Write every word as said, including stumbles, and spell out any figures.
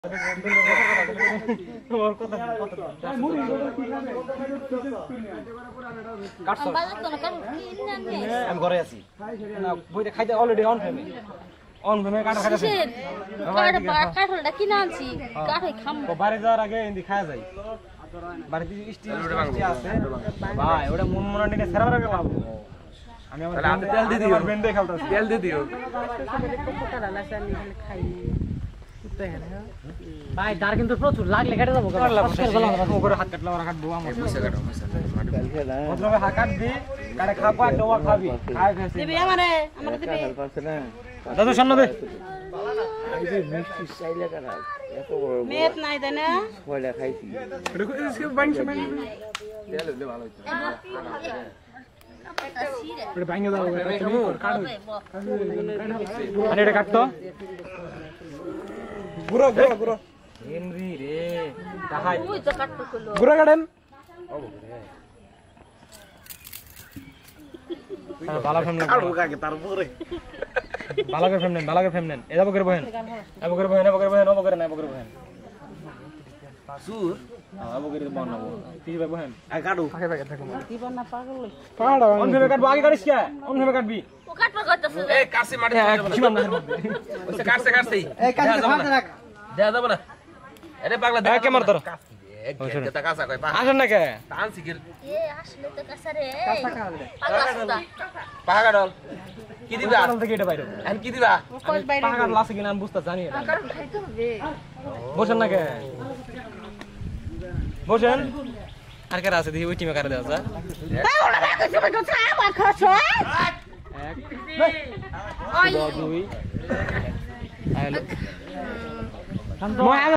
আমি ঘরে আছি বইটা খাইতে অলরেডি অন ফেমে অন ফেমে কাটা খাইতে কাঠলটা কিনে আনছি কাঠই খামো বাইরে যাওয়ার আগে এন্দি খাওয়া যায় বাড়িতে স্টিল আছে ভাই ওটা মন মন নিয়ে সেরা করে গেলাম আমি আমার তেল দিয়ে দিও বেন্ডে খেলতাছি তেল দিয়ে দিও ভাই তার কিন্তু প্রচুর লাগলে কেটে যাবো ওরে হাত কাটলা ওরা কাটবো আমার পয়সা কাটো পয়সা মতলবে হাত কাটবি কাটে খাবো আর তোয়া খাবি খাই ফেসি দিবি আমারে আমারে দিবি দাদু সামনে দে এই যে মিষ্টি চাইলে কাটা এত বড় মেট নাই তাই না কয়লা খাইছি এটা এসকে বাইনছে বাইন তেল হলে ভালো হইতো এটা বাইঙ্গে দাও এটা তুমি কাটো আরে এটা কাটতো গুরো গুরো গুরো হেনরি রে তাহাই ওই তো কাটতো কইলো গুরো কাটেন ভালো ফেম নেন কাটো কাকে তারপরে ভালো করে ফেম নেন ভালো করে ফেম নেন এ যাবো করে বহেন এবো করে বহেন এবো করে বহেন এবো করে না এবো করে বহেন সুর এবো করে বানাবো তিন ভাই বহেন আই কাটো আগে ভাই দেখো দিবা না পাগল লই পাড়া অন ভেবে কাটবো আগে কাটিস কে অন ভেবে কাটবি ও কাটবা কইতাছে এই কাছে মাটি কি বান্না ওসে কাটছে কাটছে এই কাছে ফাঁকা রাখ দেয়া যাবে না আরে পাগলা এ কে মার ধরো এটা কাঁচা কই পা আসেন না কে টানছি কি এ আসলে তো কাছারে কাঁচা খাওয়া পাগলা পাগা ডল কি দিবা কারণ থেকে এটা বাইরে আর কি দিবা কই বাইরে পাহাড় লাসে কিনা আমি বুঝতে জানি না কারণ খাইতে হবে বসেন না কে বসেন আর কারা আছে দেখি ওই টিমে কারা দেওয়া যায় ওরা কইছে কইছে আমার খাচ্ছ এক ওই দুই হ্যালো